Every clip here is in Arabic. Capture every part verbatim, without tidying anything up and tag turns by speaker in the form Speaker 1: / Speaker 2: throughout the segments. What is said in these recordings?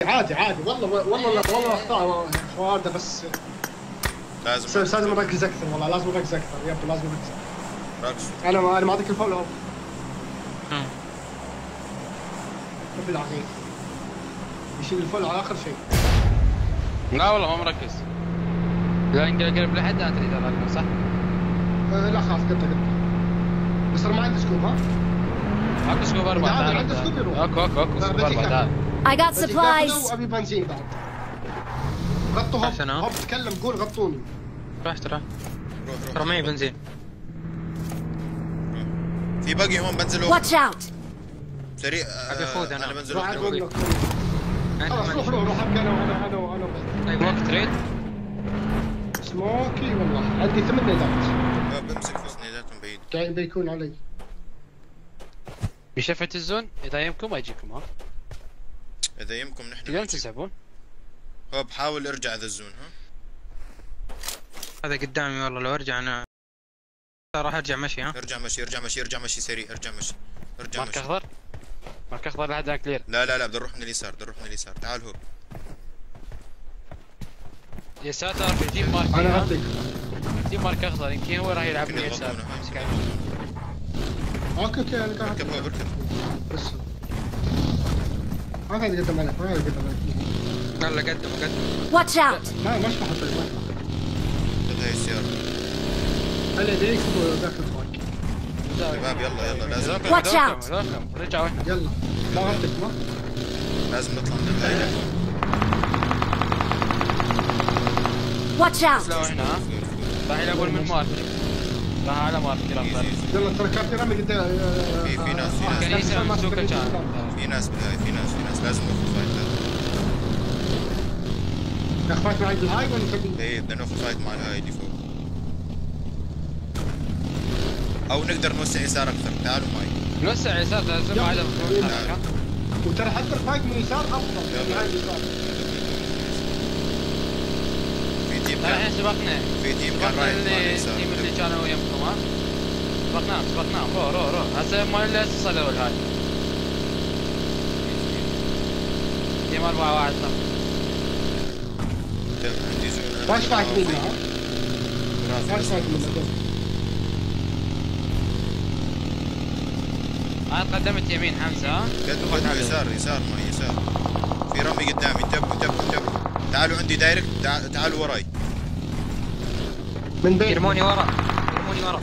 Speaker 1: عادي عادي والله والله والله اخطاء واردة بس
Speaker 2: لازم
Speaker 1: لازم نركز اكثر والله لازم نركز اكثر يب لازم نركز
Speaker 2: ركز.
Speaker 1: انا ما انا ما اعطيك الفول اهو. بالعقيد يشيل الفول على اخر شيء.
Speaker 3: لا والله ما مركز. لا انقلب قلب لحد لا تريد الرقم صح؟
Speaker 1: أه لا خلاص قلت قلت بس انا ما عندي سكوب ها؟
Speaker 3: اكو سكوب اربعة تعال.
Speaker 1: عندي سكوب يروح.
Speaker 3: اكو اكو اكو سكوب اربعة تعال.
Speaker 4: I got supplies.
Speaker 1: ابي بنزين بعد. غطوا هوب هوب تكلم قول غطوني.
Speaker 3: روح ترى.
Speaker 2: روح روح
Speaker 3: ترى معي بنزين.
Speaker 2: في باقي هون بنزل.
Speaker 4: Watch out.
Speaker 2: سريع.
Speaker 3: ابي افوز انا.
Speaker 2: انا بنزل.
Speaker 1: خلاص روح روح روح ابقى انا وانا انا وانا
Speaker 3: طيب وقت تريد؟
Speaker 1: سموكي والله عندي ثمان نيدات.
Speaker 2: بمسك في سنيداتهم بعيد.
Speaker 1: قاعد بيكون علي.
Speaker 3: بشفة الزون اذا يمكم اجيكم ها؟
Speaker 2: اذا يمكم نحن
Speaker 3: تقدرون تسحبون؟
Speaker 2: هوب حاول ارجع ذا الزون ها؟
Speaker 3: هذا قدامي والله لو ارجع انا راح ارجع مشي ها؟
Speaker 2: ارجع مشي ارجع مشي ارجع مشي سريع ارجع مشي ارجع
Speaker 3: مارك
Speaker 2: مشي.
Speaker 3: اخضر؟ مارك اخضر لحد هناك كلير.
Speaker 2: لا لا لا بدنا نروح من اليسار بدنا نروح من اليسار تعال هوب.
Speaker 3: يا ساتر في تيم مارك.
Speaker 1: انا غطيك.
Speaker 3: تيم مارك اخضر يمكن هو راح يلعب من اليسار.
Speaker 1: اوكي اوكي انا قاعد
Speaker 2: اركب هوب اركب.
Speaker 1: بس ما قاعد يقدم عليك ما قاعد يقدم عليك.
Speaker 3: يلا قدم قدم.
Speaker 4: Watch out.
Speaker 1: ما ما اشبح طيب ما اشبح.
Speaker 2: خذ هاي السيارة.
Speaker 1: خلي يديك وذاك الفاك.
Speaker 2: شباب يلا يلا لازم.
Speaker 4: Watch out.
Speaker 3: رجعوا احنا.
Speaker 1: يلا ما غطيك ما.
Speaker 2: لازم نطلع من الهاي.
Speaker 4: Watch out.
Speaker 3: لا هنا ها؟ راح يلعبون من مارك. راح على مارك يلعب.
Speaker 1: يلا ترى كابتن رامي قدام.
Speaker 2: في في ناس في ناس.
Speaker 3: كنيسة ممسوكة كان.
Speaker 2: في ناس بالهاي في ناس في ناس لازم ناخذ فايت لازم.
Speaker 1: اخوات معي بالهاي ولا تبي؟
Speaker 2: ايه بدنا ناخذ فايت مع الهاي اللي فوق. او نقدر نوسع يسار اكثر تعالوا معي.
Speaker 3: نوسع يسار لازم ما عدا
Speaker 1: وترى حتى الفايت من اليسار افضل من هاي اليسار.
Speaker 2: في تيم
Speaker 3: الحين
Speaker 2: كان
Speaker 3: سبقنا.
Speaker 2: في تيم كان رايح مع اليسار.
Speaker 3: التيم اللي كانوا وياكم ها؟ سبقناهم سبقناهم روح روح روح هسه ما الا صدروا الهاي. تيم أربعة واحد صح.
Speaker 2: عندي زون.
Speaker 1: ما اشفعك منها ها؟ ما اشفعك منها.
Speaker 3: انا قدمت يمين حمزه ها؟
Speaker 2: قدموا يسار يسار معي يسار. في رمي قدامي انتبهوا انتبهوا انتبهوا. تعالوا عندي دايركت تعالوا وراي.
Speaker 1: من بين
Speaker 3: يرموني ورا يرموني ورا.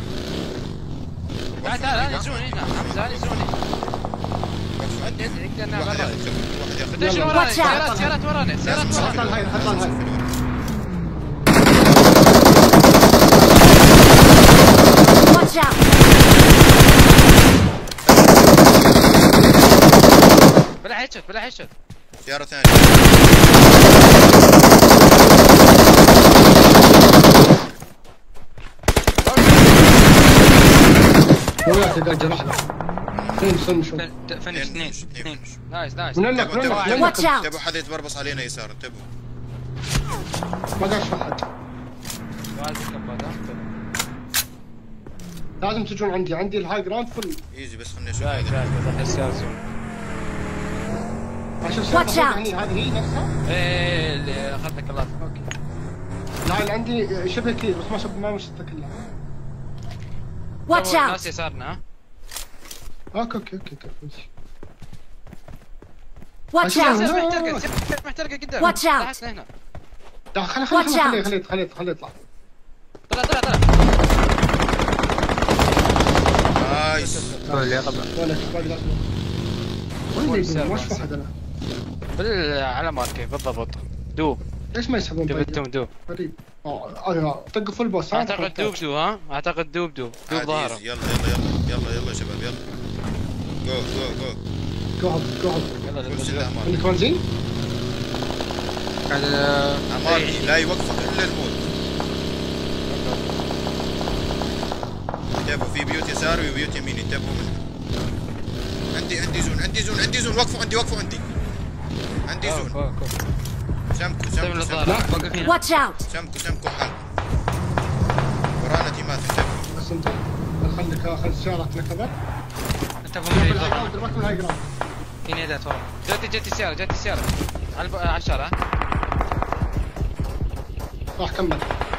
Speaker 3: تعال تعال ينزلوني هنا حمزه ينزلوني. عندي عندي نقدر نلعب
Speaker 2: واحد
Speaker 3: برا.
Speaker 2: ياخذ واحد ياخذ.
Speaker 3: ليش ورانا؟ سيارات سيارات ورانا سيارات
Speaker 1: حط
Speaker 3: ورانا.
Speaker 1: الهاي حط الهاي.
Speaker 4: Watch out.
Speaker 3: بلا هيتشوت بلا هيتشوت.
Speaker 2: سيارة ثانية.
Speaker 1: وياك قاعد واحدة. اثنين سن شو.
Speaker 3: فنش اثنين اثنين. نايس نايس.
Speaker 1: من هناك من هناك.
Speaker 4: Watch out.
Speaker 2: انتبهوا حدا يتبربص علينا يسار انتبهوا.
Speaker 1: ما قاعد اشوف حد. لازم تجون عندي عندي الهاي جراوند فل.
Speaker 2: ايزي بس خليني اشوف.
Speaker 3: جاي جاي بس احس يازون.
Speaker 1: عشان
Speaker 4: Watch out.
Speaker 1: يعني هذه هي نفسها.
Speaker 3: ايه اللي اخذتك الله.
Speaker 1: اوكي. الهاي اللي عندي شبه كثير بس ما شبه ما مشتت كلها.
Speaker 4: Watch
Speaker 3: ناس
Speaker 4: out.
Speaker 3: يسارنا ها.
Speaker 1: اوكي اوكي اوكي ماشي.
Speaker 4: Watch
Speaker 1: عشان-
Speaker 4: out.
Speaker 3: سير محترقه سير محترقه قدام.
Speaker 4: Watch out.
Speaker 3: تحتنا هنا.
Speaker 1: لا خلي خلي
Speaker 4: Watch
Speaker 1: خلي
Speaker 4: out.
Speaker 1: خلي خلي خلي يطلع.
Speaker 3: طلع طلع طلع.
Speaker 2: نايس.
Speaker 3: قول يا قبل.
Speaker 1: ولا باقي لا. وين يقول ما اشوف احد انا.
Speaker 3: بال على ماركي بالضبط. دوب
Speaker 1: ليش ما يسحبون باقي؟
Speaker 3: دوب دوب.
Speaker 1: غريب. اه طق فل بوس.
Speaker 3: اعتقد دوب دو ها؟ اعتقد دوب دوب دوب
Speaker 2: عادي،
Speaker 3: ظهره.
Speaker 2: يلا يلا يلا يلا يلا يا شباب يلا. جو جو جو.
Speaker 1: قاعد قاعد.
Speaker 3: يلا
Speaker 2: كل شيء
Speaker 3: للمجال.
Speaker 2: اعمار.
Speaker 1: عندك بنزين؟
Speaker 3: هذا
Speaker 2: اعمار لا يوقفك الا الموت. انتبهوا في بيوت يساري وبيوت يمين انتبهوا منها. عندي عندي زون عندي زون عندي زون وقفوا عندي وقفوا عندي. عندي زون. سمكوا سمكوا سمكوا
Speaker 4: Watch out.
Speaker 2: سمكوا سمكوا حالكم. ورانا تيمات انتبهوا.
Speaker 1: بس انت خليك اخذ سيارتنا كذا.
Speaker 3: انت
Speaker 1: بالهاي جراوند دلوقتي بالهاي جراوند.
Speaker 3: في نيدات ورا. جت جت السيارة جت السيارة على الب- على الشارع.
Speaker 1: راح كمل.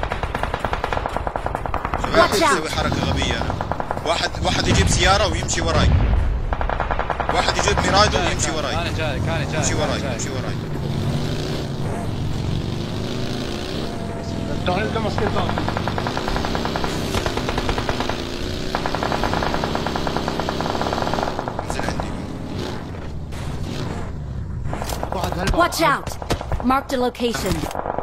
Speaker 2: شباب اسوي حركة غبية أنا. واحد واحد يجيب سيارة ويمشي وراي. واحد يجيب ميرايدو ويمشي وراي.
Speaker 3: انا جاي كان جاي
Speaker 2: يمشي وراي يمشي وراي.
Speaker 1: تعال لما مسكين ضاع.
Speaker 2: انزل عندي.
Speaker 1: واحد هالباب.
Speaker 4: Watch out! Marked a location.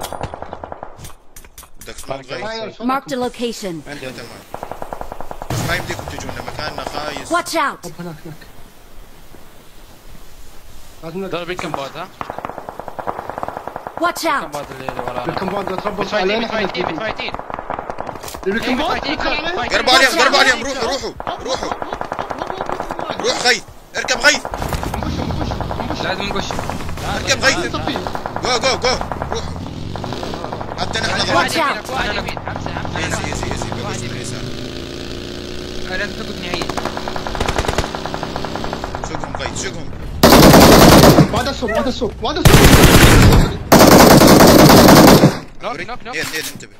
Speaker 2: بدك سموك غيث؟
Speaker 4: Marked a location.
Speaker 2: عندي تمام. بس ما يمديكم تجونا مكاننا خايس.
Speaker 4: Watch out!
Speaker 1: هوب هناك هناك. لازم
Speaker 3: ضرب الكمبوت ها.
Speaker 4: Watch out!
Speaker 3: الكمبوت اللي اللي ورانا.
Speaker 1: الكمباوند تربص
Speaker 3: متفايتين
Speaker 1: علينا.
Speaker 3: متفايتين متفايتين.
Speaker 1: الكمباوند
Speaker 3: متفايتين
Speaker 1: ادخل علينا.
Speaker 2: قربوا عليهم قربوا عليهم روحوا روحوا روحوا. روح غيث اركب غيث.
Speaker 3: لازم نقش.
Speaker 2: اركب غيث. جو جو جو روحوا. حتى نحن
Speaker 3: واحد
Speaker 2: ضربنا.
Speaker 3: يمينك واحد يمين. حمزة حمزة.
Speaker 2: ايزي ايزي ايزي ببص باليسار.
Speaker 3: لازم تربط نهائيا.
Speaker 2: سوقهم غيث سوقهم.
Speaker 1: هذا السوق هذا السوق هذا السوق.
Speaker 3: نوك نوك نوك.
Speaker 2: نيد نيد انتبه.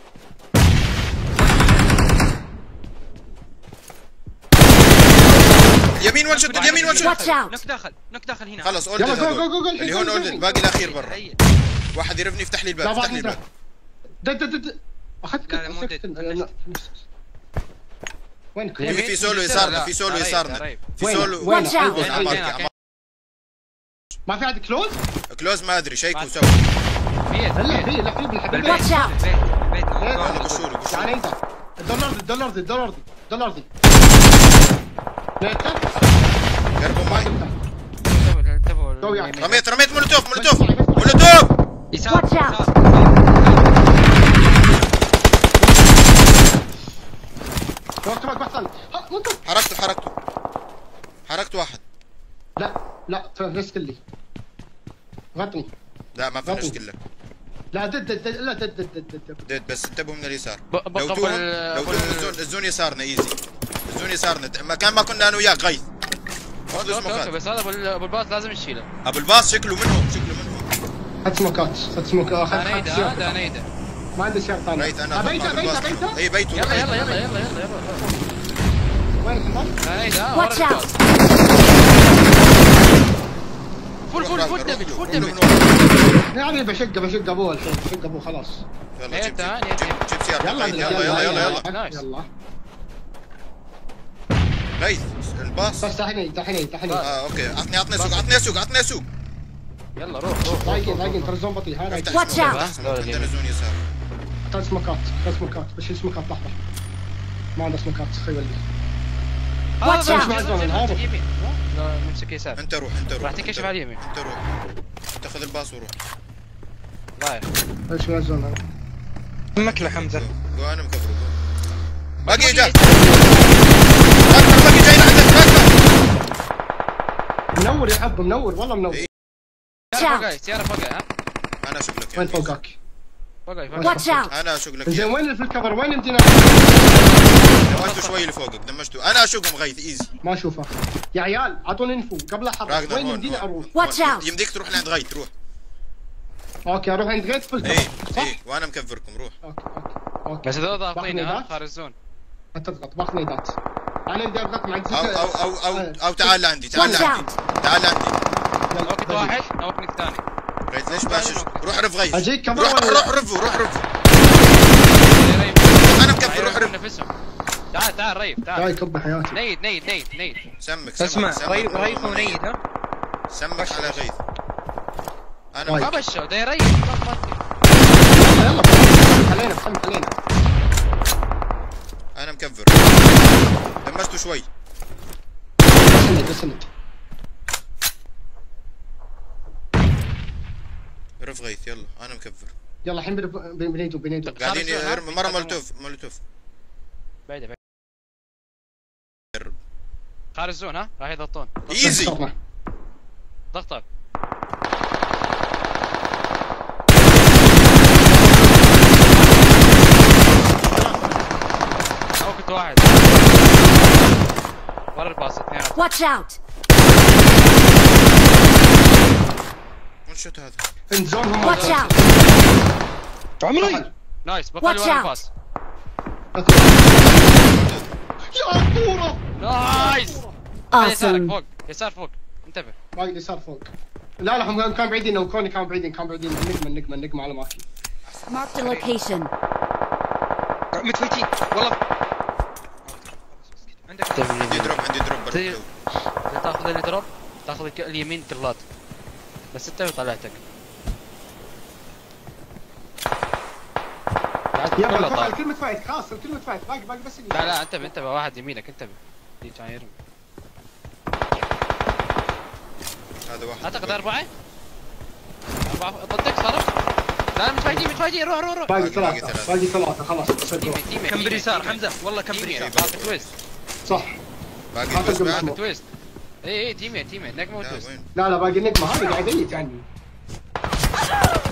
Speaker 2: اليمين وان شوت اليمين وان شوت.
Speaker 4: Watch out!
Speaker 3: نوك داخل نوك داخل هنا.
Speaker 2: خلص
Speaker 1: يلا
Speaker 2: اولد
Speaker 1: جو جو جو جو.
Speaker 2: اللي هون اولد باقي الاخير برا. واحد يرفني يفتح لي الباب
Speaker 1: لا
Speaker 2: افتح
Speaker 1: بعد
Speaker 2: لي الباب.
Speaker 1: دد دد دد. اخذت
Speaker 3: لا، لا، مو دد.
Speaker 1: وينك؟
Speaker 2: في في سولو يسارنا في سولو يسارنا في
Speaker 1: وين؟
Speaker 2: سولو
Speaker 1: وين؟
Speaker 4: Watch out.
Speaker 2: على الماركة.
Speaker 1: ما في عندك كلوز؟
Speaker 2: كلوز ما ادري شيكوا سوا.
Speaker 1: هلا في لا في بالحبيب.
Speaker 4: Watch out!
Speaker 3: بيت
Speaker 2: انا بشوري
Speaker 1: يعني
Speaker 2: بشوري.
Speaker 1: انت الدولار دي الدولار دي الدولار دي الدولار دي. لقيتها؟
Speaker 2: قربوا معي.
Speaker 3: انتبهوا انتبهوا.
Speaker 1: تو وياك.
Speaker 2: رميت رميت مولوتوف مولوتوف مولوتوف.
Speaker 3: يسار
Speaker 4: Watch out.
Speaker 3: يسار.
Speaker 1: وقت ما بحصل. ها منطق.
Speaker 2: حركته حركته حركت واحد.
Speaker 1: لا لا ريسك لي. غطني.
Speaker 2: لا ما فيناش كله.
Speaker 1: لا دد دد دد- لا دد دد دد دد.
Speaker 2: ديد بس انتبهوا من اليسار.
Speaker 3: ب-
Speaker 2: لو
Speaker 3: بقى
Speaker 2: توهم
Speaker 3: بال-
Speaker 2: لو
Speaker 3: بال-
Speaker 2: توهم الزون الزون يسارنا ايزي. الزون يسارنا مكان ما كنا انا وياك غيث. هون
Speaker 3: اوكي
Speaker 2: اسمه
Speaker 3: اوكي
Speaker 2: خالد.
Speaker 3: بس هذا ابو ابو الباص لازم نشيله.
Speaker 2: ابو الباص شكله منهم شكله منهم.
Speaker 1: خد سموكات خد سموكات اخذ
Speaker 3: انا
Speaker 1: خد
Speaker 3: نيدا
Speaker 1: سيارة.
Speaker 3: هذا نيدا.
Speaker 1: ما عندي سيارة ثانية.
Speaker 2: بيت انا
Speaker 1: بيته بيته بيته.
Speaker 2: اي بيته
Speaker 3: يلا يلا يلا يلا يلا يلا.
Speaker 1: وينك انت؟
Speaker 3: انا نيدا
Speaker 4: Watch
Speaker 3: ورا
Speaker 4: out.
Speaker 3: الباص. فول فول فول دمج فول دمج.
Speaker 1: يعني بشق بشق ابوه الحين بشق ابوه خلاص.
Speaker 2: يلا
Speaker 3: نيت
Speaker 2: جيب
Speaker 3: ها،
Speaker 2: جيب
Speaker 3: نيت.
Speaker 2: جيب جيب سيارتك
Speaker 1: يلا
Speaker 2: غيث. يلا يلا يلا يلا
Speaker 3: نايس.
Speaker 1: يلا
Speaker 2: غيث الباص.
Speaker 1: بس تحني تحني تحني.
Speaker 2: اه اوكي عطني عطني سوق عطني سوق عطني سوق.
Speaker 3: يلا روح روح.
Speaker 1: ضايقين ضايقين ترى الزون بطيء هذا.
Speaker 2: افتح
Speaker 4: Watch
Speaker 2: سموك.
Speaker 4: out.
Speaker 2: افتح سموك. عندنا زون يسار.
Speaker 1: ثلاث سموكات ثلاث سموكات بشيل سموكات لحظة. ما عنده سموكات خيولي.
Speaker 4: Watch
Speaker 3: هذا
Speaker 4: out.
Speaker 3: مش
Speaker 1: هذا.
Speaker 3: هذا اليمين. لا نمسك يسار.
Speaker 2: انت روح انت روح.
Speaker 3: راح تنكشف على اليمين.
Speaker 2: انت روح. تاخذ الباص وروح.
Speaker 3: رايح.
Speaker 1: ايش من الزون هذا؟
Speaker 3: امك لحمزه.
Speaker 2: جو انا مكفره جو. باقي جاي. اكبر باقي جاي لعندك اكبر.
Speaker 1: منور يا حب منور والله منور.
Speaker 2: إيه.
Speaker 3: سيارة فوقي سيارة فوقي ها.
Speaker 2: انا اشوف لك
Speaker 1: وين فوقك؟
Speaker 3: فوقي فوقي.
Speaker 4: Watch out!
Speaker 2: انا اشوف لك
Speaker 1: زين وين اللي في الكفر وين يمدينا؟
Speaker 2: دمجتوا شوي اللي فوقك دمجتوا. انا اشوفهم غيث ايزي.
Speaker 1: ما اشوفه. يا عيال اعطوني انفو قبل احرك
Speaker 2: راقنا
Speaker 1: وين
Speaker 2: هون،
Speaker 1: يمدينا
Speaker 2: هون.
Speaker 1: اروح؟
Speaker 4: Watch out.
Speaker 2: يمديك تروح لعند غيث روح.
Speaker 1: اوكي اروح عند غيت فل
Speaker 2: ايه
Speaker 1: كفر صح؟
Speaker 2: ايه وانا مكفركم روح.
Speaker 1: اوكي اوكي اوكي
Speaker 3: بس هذول ضاغطين ها
Speaker 1: باخذ
Speaker 3: خارج الزون.
Speaker 1: لا تضغط باخذ نيدات. انا بدي اضغط مع
Speaker 2: او او او او, أو تعال لعندي تعال
Speaker 4: Watch
Speaker 2: لعندي تعال لعندي.
Speaker 3: نوكت واحد نوكني الثاني.
Speaker 2: غيث ليش ماشي؟ روح رف غيث.
Speaker 1: أجيك كمان
Speaker 2: روح
Speaker 1: ولا-
Speaker 2: روح رفوا روح رفوا. انا مكفر روح رف.
Speaker 3: نفسهم. تعال تعال ريف تعال.
Speaker 1: جاي كب حياتي.
Speaker 3: نيد نيد نيد نيد.
Speaker 2: سمك سمك
Speaker 3: اسمع
Speaker 2: سمك.
Speaker 3: ريف ريف ونيد ها.
Speaker 2: سمك على غيث. انا
Speaker 1: طيب.
Speaker 3: ما
Speaker 2: مكفر.
Speaker 3: بشوا ده يريف.
Speaker 1: يلا خلينا خلينا خلينا.
Speaker 2: انا مكفر. دمجته شوي.
Speaker 1: سند سند.
Speaker 2: رف غيث يلا انا مكفر.
Speaker 1: يلا الحين بن- بنيدو بنيدو.
Speaker 2: قاعدين
Speaker 3: خارج الزون، ها؟
Speaker 2: يرموا مره مولوتوف مولوتوف.
Speaker 3: بعيدة بعيدة. خارج الزون ها راح يضغطون.
Speaker 2: ايزي.
Speaker 1: صرنا.
Speaker 3: ضغطك. نوكت واحد. ورا الباص اثنين.
Speaker 4: Watch out!
Speaker 2: الشوت هذا؟
Speaker 1: انزونهم.
Speaker 4: Watch out!
Speaker 1: عمري.
Speaker 3: نايس بقى لي
Speaker 4: Watch
Speaker 3: ورا
Speaker 4: out.
Speaker 3: باص.
Speaker 1: يا اسطوره.
Speaker 3: نايس. يسارك
Speaker 4: Awesome.
Speaker 3: فوق يسار فوق انتبه.
Speaker 1: باقي يسار فوق. لا لا هم كانوا بعيدين او كوني كانوا بعيدين كانوا بعيدين النجمه النجمه النجمه على ماكي.
Speaker 4: Marked a location.
Speaker 3: متفايتين والله. عندك
Speaker 2: عندي دروب عندي دروب برا.
Speaker 3: تي- تاخذ اللي دروب تاخذ الك- اليمين كلات بس انت طلعتك.
Speaker 1: يلا
Speaker 3: كله
Speaker 1: توقع
Speaker 3: طار.
Speaker 1: الكلمة فايت خلاص الكلمة فايت باقي باقي بس اللي
Speaker 3: لا لا انتبه انتبه واحد يمينك انتبه. دي كان يرمي.
Speaker 2: هذا واحد.
Speaker 3: اعتقد اربعه. اربعه ضدك صارت. لا لا متفايتين متفايتين روح روح روح.
Speaker 1: باقي
Speaker 2: باقي
Speaker 1: ثلاثة
Speaker 2: ثلاثة.
Speaker 1: باقي ثلاثة خلاص بس
Speaker 3: تيمي
Speaker 1: الروح.
Speaker 3: تيمي
Speaker 5: كم باليسار حمزه والله كم باليسار.
Speaker 3: باقي تويست
Speaker 1: صح.
Speaker 2: باقي
Speaker 1: ما
Speaker 2: بس
Speaker 1: تقدر
Speaker 2: بعد.
Speaker 1: تسمع.
Speaker 3: تويست. اي اي تيمي تيمي نجمه
Speaker 2: لا
Speaker 3: وتويست.
Speaker 2: وين؟
Speaker 1: لا لا باقي النجمة هذه قاعد يجي عني.